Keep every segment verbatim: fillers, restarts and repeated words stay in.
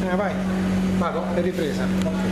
Eh, vai, vado, è ripresa. Okay.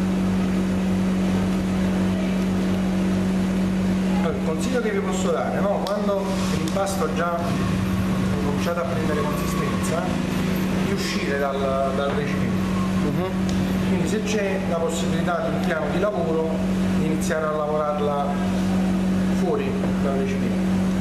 Allora, il consiglio che vi posso dare, no? Quando l'impasto ha già cominciato a prendere consistenza, di uscire dal, dal recipiente. Uh-huh. Quindi se c'è la possibilità di un piano di lavoro, di iniziare a lavorarla fuori dal recipiente.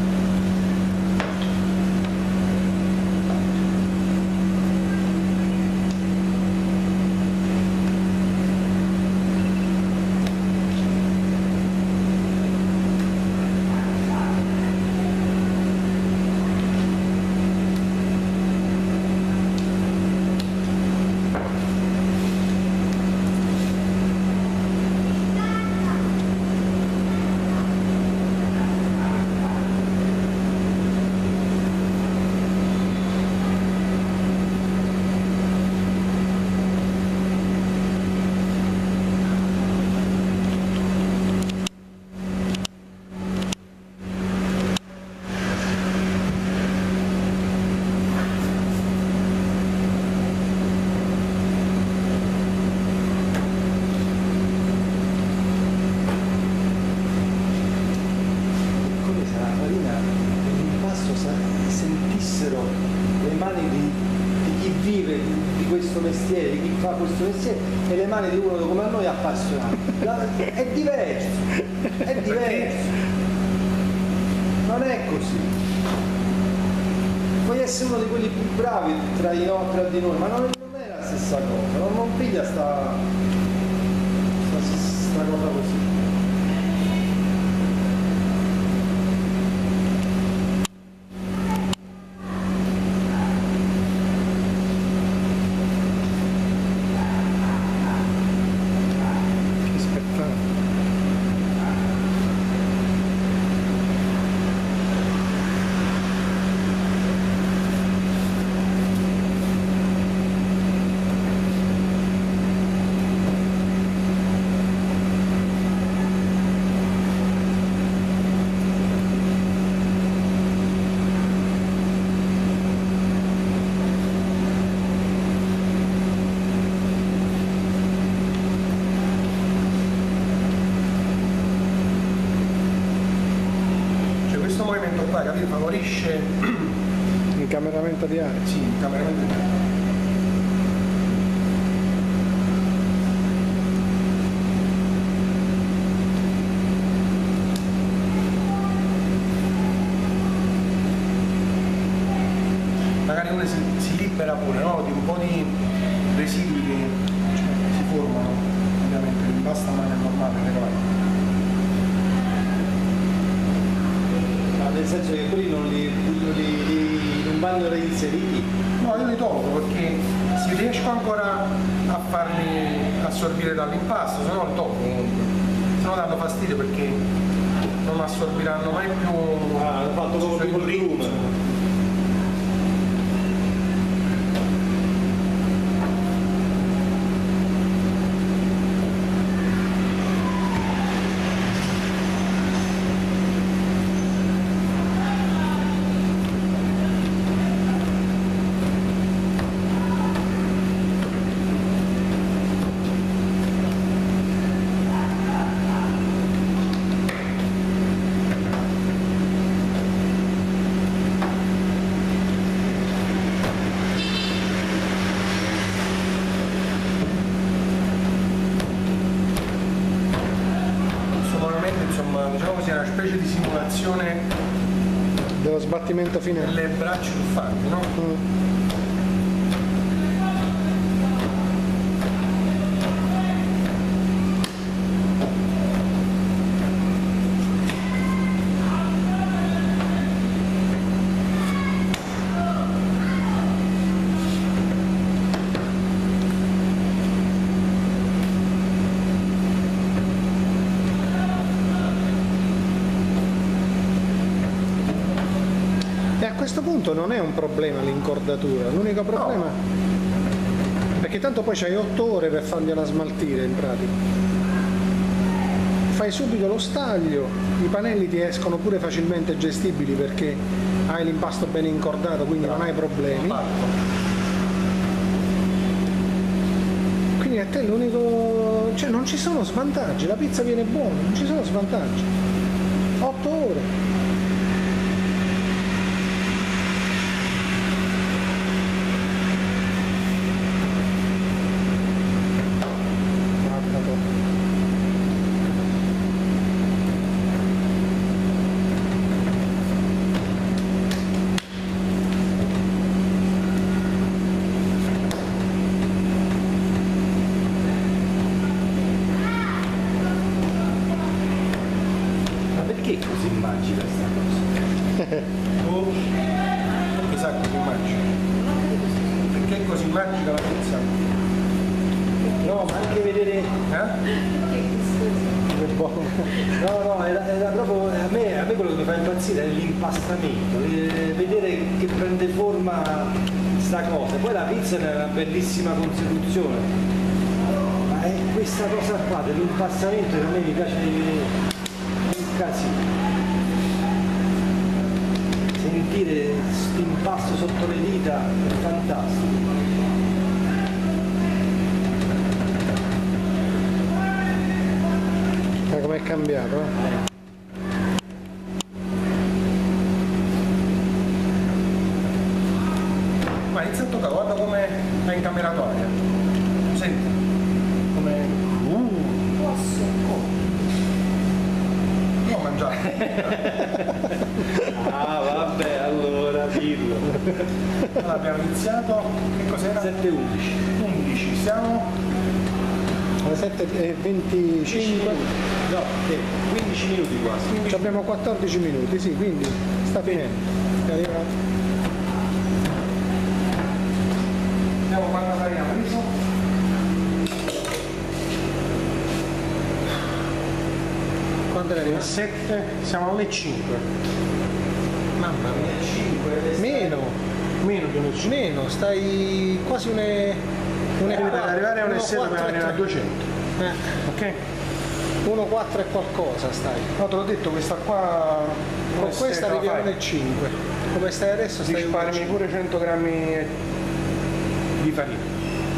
E le mani di uno come noi appassionato. È diverso, è diverso. Non è così. Puoi essere uno di quelli più bravi tra, i no, tra di noi, ma non, non è la stessa cosa. Non, non piglia sta, sta, sta cosa così. Favorisce incameramento di aria. Sì, incameramento di aria. Magari uno si, si libera pure, no? Di un po' di residui che si formano, ovviamente, non basta mai è normale, regolare. Nel senso che quelli non, li, li, li, non vanno reinseriti? No, io li tolgo perché se riesco ancora a farli assorbire dall'impasto, se no li tolgo comunque. Se no danno fastidio perché non assorbiranno mai più. Ah, hanno fatto proprio col volume. Diciamo così, è una specie di simulazione dello sbattimento finale delle braccia tuffanti, no? Mm. A questo punto non è un problema l'incordatura, l'unico problema no. Perché tanto poi c'hai otto ore per fargliela smaltire in pratica. Fai subito lo staglio, i pannelli ti escono pure facilmente gestibili perché hai l'impasto ben incordato, quindi no. non hai problemi. quindi a te l'unico, cioè non ci sono svantaggi, la pizza viene buona, non ci sono svantaggi. otto ore. Perché così magica sta cosa? Oh, chissà così magica. Perché è così magica la pizza? No, ma anche vedere... Eh? No, no, era, era proprio... A me, a me quello che mi fa impazzire è l'impastamento, eh, vedere che prende forma sta cosa. Poi la pizza è una bellissima consecuzione. Ma è questa cosa qua dell'impastamento che a me mi piace... Casino. Sentire quest'impasto sotto le dita è fantastico. Ma com'è cambiato? Eh? Ma inizia a toccare, guarda come è incamerato aria. Senti, come... Uh, non mangiare. Ah vabbè, allora dillo. Allora abbiamo iniziato, che cos'era? sette e undici. undici, siamo Alle sette e venticinque. No, eh, quindici minuti quasi. Ci abbiamo quattordici minuti, sì, quindi sta finendo. È arrivato. Vediamo quando arriviamo. Quando è Alle arrivato? sette, siamo alle cinque. Mamma mia. cinque. Meno, Meno di un'ore. meno, stai quasi une... une Per arrivare a uno un'ore sette per quattro e arrivare a tre. duecento. Eh, Ok? uno quattro e qualcosa stai. No, te l'ho detto, questa qua... Con questa arrivi a uno e cinque. Come stai adesso stai a uno e risparmi cinque. pure cento grammi di farina.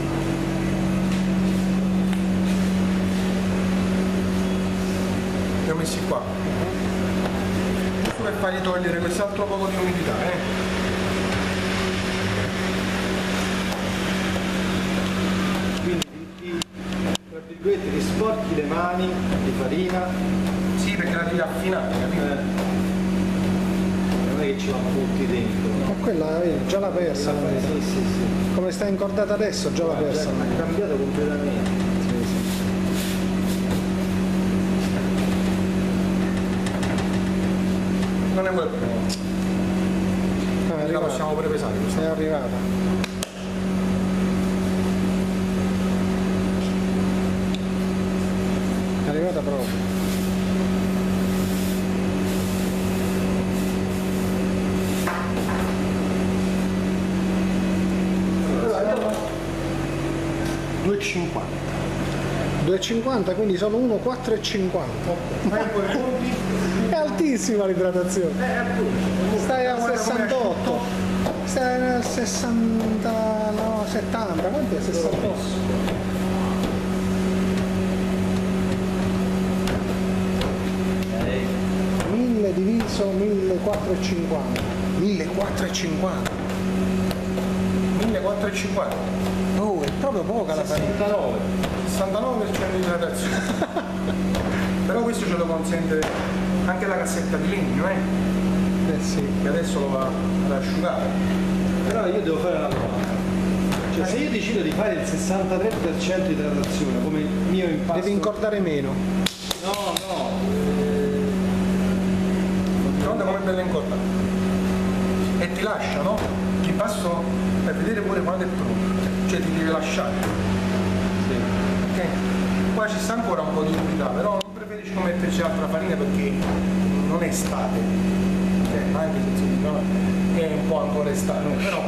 Li ho messi qua. Giusto per fargli togliere quest'altro poco di umidità, eh? Quindi ti, tra virgolette, ti sporchi le mani di farina. Sì, perché la devi affinare, capito? Eh, non è che ci vanno tutti dentro. Ma quella vedi, già l'ha persa. la verità. Sì, sì, sì. Come sta incordata adesso, già l'ha persa. Ha cambiato completamente. Non è quello. Ah, è La arrivata. possiamo pure pesare questa. È arrivata. È arrivata proprio. due e cinquanta. due e cinquanta, quindi sono uno quattro e cinquanta. Fai un po' i conti. È altissima l'idratazione. Eh, appunto. Stai a Guarda come è sessantotto. asciutto. Stai a sessanta, no, settanta, quanto è sessantotto? Eh, mille diviso millequattrocentocinquanta. millequattrocentocinquanta. millequattrocentocinquanta. Oh, è proprio poca la farina. sessantanove. sessantanove per cento di idratazione. Però questo ce lo consente anche la cassetta di legno, eh? Eh sì. Che adesso lo va ad asciugare. Però io devo fare una domanda. Cioè se io decido di fare il sessantatré per cento di idratazione come mio impasto... Devi incordare meno. No, no. eh, Guarda come è bella incollata. E ti lascia, no? Ti passo per vedere pure quando è pronto. Cioè ti devi lasciare. sì. Ok? Qua ci sta ancora un po' di umidità, però non preferisco metterci altra farina perché non è estate. Eh, anche se si no, è un po' ancora estate, però.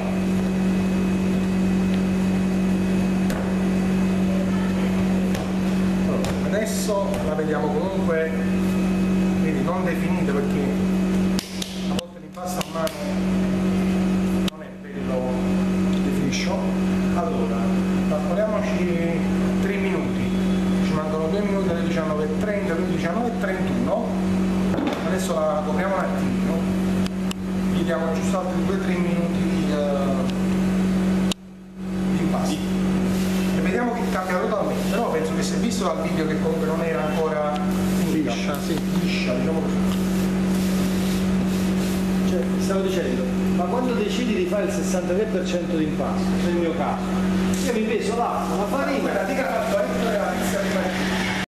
Allora, adesso la vediamo comunque, vedi, non definita perché a volte l'impasto a mano non è bello definisce. Allora, calcoliamoci minuti alle diciannove e trenta, quindi diciannove e trentuno. Adesso la copriamo un attimino, gli diamo giusto altri due tre minuti di, uh, di impasto. E vediamo che cambia totalmente, però penso che si è visto dal video che comunque non era ancora finita. Liscia, sì. Liscia, diciamo così. Cioè, stavo dicendo, ma quando decidi di fare il sessantatré per cento di impasto, nel mio caso, io mi peso l'acqua, la farina, Quella dica fatto la pizza prima di